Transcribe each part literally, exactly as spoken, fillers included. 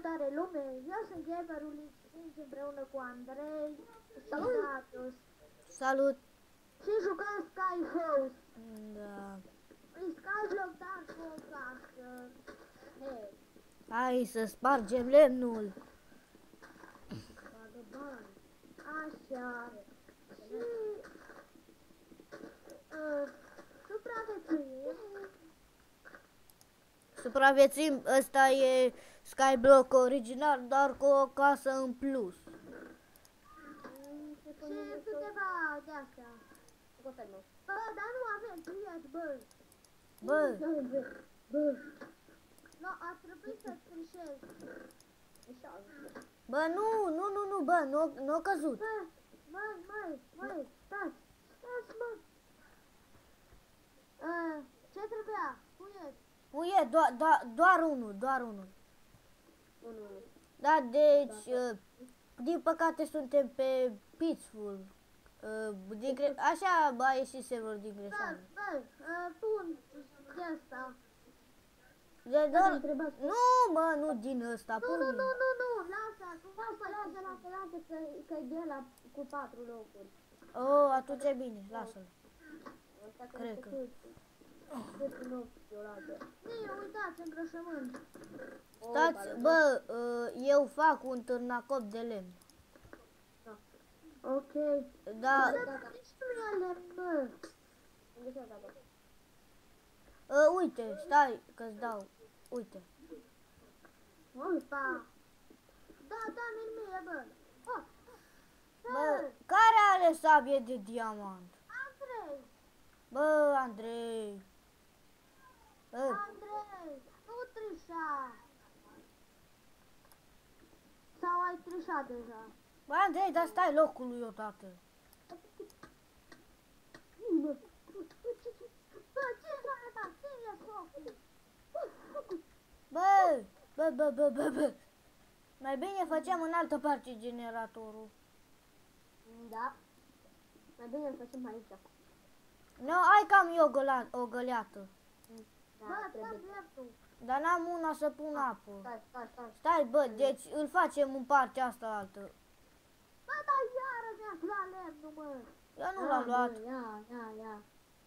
Salutare lume, eu sunt Gamerul X împreună cu Andrei și Datus. Salut! Și jucăm Skyfall. Da. În Skyblock Dark acasă. Hei, Hai să spargem lemnul. bagă bani. Așa. Și uh, supraviețuim. Supraviețuim, ăsta e Skyblock original, dar cu o casă în plus. Și câteva de-astea. Bă, dar nu avem priet, bă. Bă, Bă. No, ar trebui să trișez. bă, nu, nu, nu, nu, bă, nu, nu a căzut. Bă, măi, măi, măi, stați, stați, mă. Uh, ce trebuia? Puiet. Puie, doar, doar, doar unul, doar unul. Da, deci, uh, din păcate suntem pe Peaceful. Uh, din gre- așa a ieșit serverul din Da, greșeală. bă, uh, pun de asta. De, doar, nu, mă, nu din ăsta, Nu, nu, pune. nu, nu, nu, lasă, tu lasă, lasă, lasă, lasă, că, că e de la cu patru locuri. Oh, atunci e bine, lasă-l. Cred că. Nu, uitați, îngrășământ. Stați, bă, uh, eu fac un târnacop de lemn. Ok. Da, Nici nu e lemn, bă. uh, uite, stai că-ți dau, uite. Opa. Da, da, mie, bă. Oh. Bă, care are sabie de diamant? Andrei, Bă, Andrei. Bă, Andrei, nu trișa. Sau ai trișat deja? bă, Andrei, dar stai locul lui odată. Bă, bă, ce s-a dat? Ce e focul? Bă, bă, bă, bă, bă, bă. Mai bine facem în altă parte generatorul. Da. Mai bine îl facem aici. Nu, ai cam eu găla- o găleată. Da, bă, trebuie. Dreptul. Dar n-am una să pun apă. Stai, stai, stai. Stai, bă, deci îl facem în partea asta altă. Bă, dar iară mi-ați luat lemnul, mă. Eu nu l-am luat. Bă, ia, ia, ia.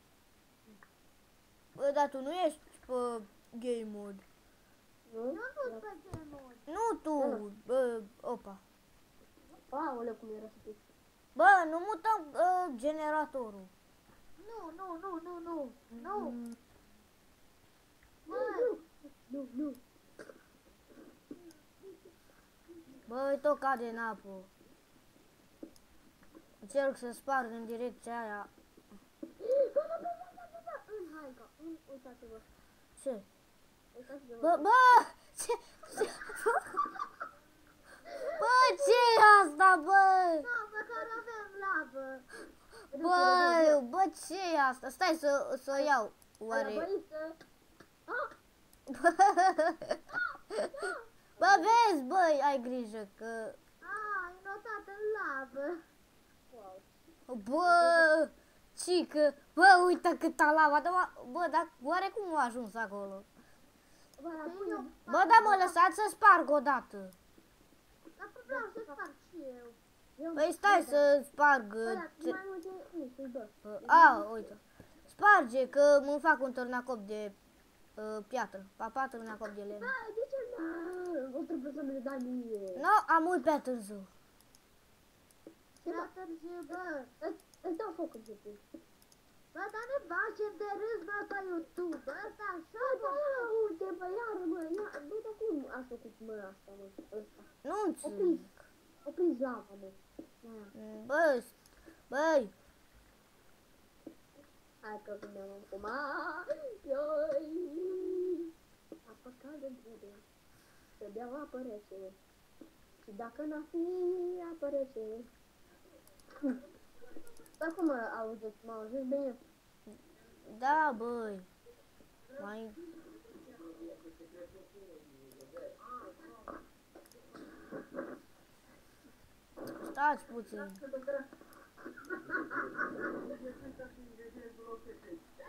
Bă, dar tu nu ești pe game mode. Eu nu sunt pe genul. Nu tu, bă, opa. Aoleu, cum era să fie. Bă, nu mutăm uh, generatorul. Nu, nu, nu, nu, nu. Nu. Bă, nu, nu. Bă, tot cade în apă. Încerc să sparg în direcția aia. Bă, bă, bă, bă, bă, bă. În haica, în, uitați-vă. Ce? Uitați-vă. Bă, bă, ce? ce? Bă, ce e asta, bă? Da, măcar avem lavă. Bă, bă, ce e asta? Stai să, să o iau. Oare? Băiță. Ah, Bă, bă, vezi, băi, ai grijă că... ah, e notat în lavă. Wow. Bă, cică, bă, uite câta lava, dar, bă, dar oare cum a ajuns acolo? Bă, dar pune... Bă, dar mă lăsați să sparg odată. Dar vreau să fac și eu. Eu Păi stai să sparg. Bă, dar ce- mai multe... Nu, sunt bă. A, uite. Sparge, că mă fac un târnacop de uh, piatră. Papa, târnacop de lemn. Bă, de ce nu? Nu trebuie să mi-l dai mie. Nu, am mult prea târziu. Prea târziu, bă. Îți- Îți dau foc în timpul. Bă, dar ne facem de râs, bă, pe YouTube. Bă, ăsta așa, bă. Bă, uite, bă, iară, bă, ia, bă, dar cum a făcut, mă, asta, mă, ăsta? Nu înțeleg. Opriți, opriți lava, mă. Aia. Bă, băi, Hai că veneam acum. Ioi. Apă caldă trebuie. Să beau apă rece. Și dacă n-a fi apă rece. Dar cum mă auziți? Mă auziți bine? da, băi. Mai... Stați puțin.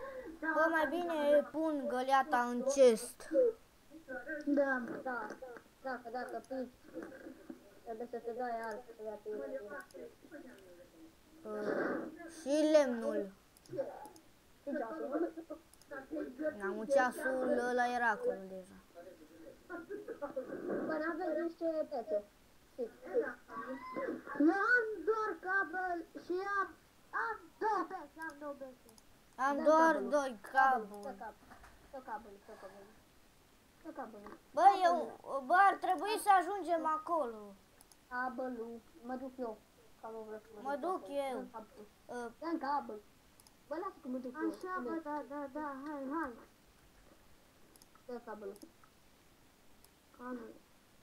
Bă, mai bine pun găleata în chest. Da, da. Dacă, dacă pici, trebuie să te dai alb să dea pe Uh, și lemnul. Și ceasul. N-am ceasul ăla era acolo deja. Bă, n-avem niște pete. Eu am doar cabel și am, am două pete, am două pete. Am Dă doar cabelul. doi Dă caburi. cabel. Dă cabel, dă cabel. Dă cabel. Bă, eu, bă, ar trebui să ajungem acolo. Cabelul. Mă duc eu. Că am vrut să Mă duc acolo. eu. Dă-mi cabelul. Uh, Dă-mi cabel. Bă, lasă că mă duc eu. Așa, bă, da, da, da, hai, hai. Dă cabelul. Cabel.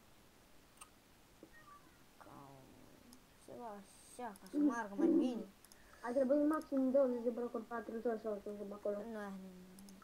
ceva așa, ca să meargă mai bine. Ar trebui maxim douăzeci de blocuri patruzeci să ajungem acolo. Nu ai nimic.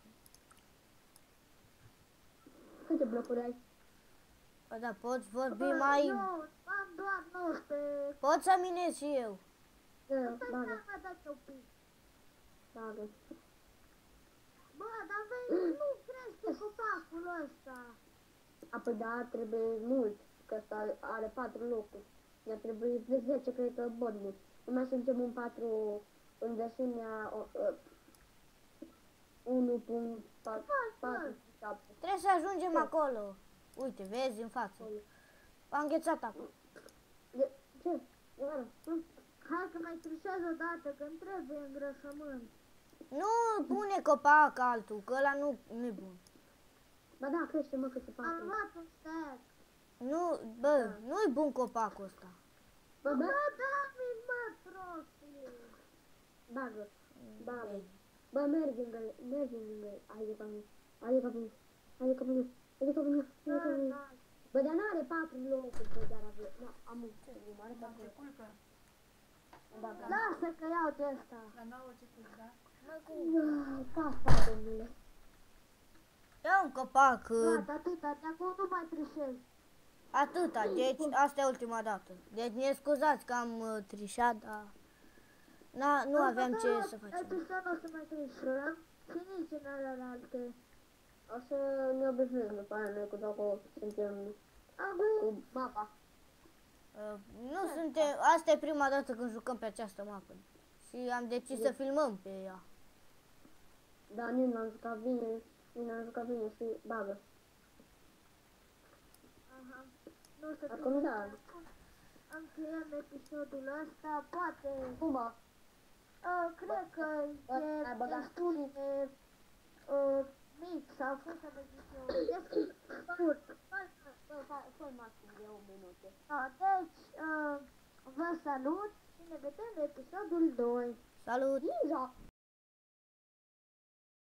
Câte blocuri ai? Bă, da, poți vorbi mai... Eu am doar nouăsprezece. Pot să minez și eu. Dă, Stai, bagă, stai, mai dați un pic. bagă. Bă, dar vei, nu crește copacul ăsta. Apoi da, trebuie mult, că ăsta are, are patru locuri. Ne trebuie de zece, cred că, boduri. Numai să începem în patru, în versiunea uh, unu punct patru șapte. Trebuie să ajungem acolo. Uite, vezi în față. Am înghețat acolo. De, ce? Iară, nu? Hai că mai trișez o dată, că îmi trebuie îngrășământ. Nu pune copac altul, că ăla nu nu e bun. Ba da, crește mă câte Am patru. luat un stack. Nu, bă, nu-i bun copacul ăsta. Bă, Bă, bă, da-mi, mă, prostie. bagă, bagă. Bă, mergi lângă, mergi lângă, hai de ca mine, hai de ca mine, hai de ca mine, hai de ca mine, hai de ca mine. Da, Bă, dar n-are patru locuri, bă, dar avea, nu, am un, are La patru ce locuri. culcă? Da, da. da. Lasă că iau de ăsta. La nouă ce culcă, da? Pasta, domnule. Ia un copac, uh, Gata, atâta, de acum nu mai trișez. atâta, deci asta e ultima dată. Deci ne scuzați că am uh, trișat, dar na, nu aveam ce să facem. Episodul nu o să mai trișăm și nici în alelalte. O să ne obișnuim după aia noi cu dacă suntem cu mapa. Uh, nu suntem, asta e prima dată când jucăm pe această mapă. Și am decis să filmăm pe ea. Dar nu n-am jucat bine, nu n-am jucat bine și bagă. Aha. Nu o să Acum da. încheiem episodul ăsta, poate, Puma. uh, cred că Bă, e ai băgat destul de uh, mic sau cum să vă zic eu, destul scurt. Bă, fă maxim de o minute. Da, deci, uh, vă salut și ne vedem în episodul doi. Salut! Ninja!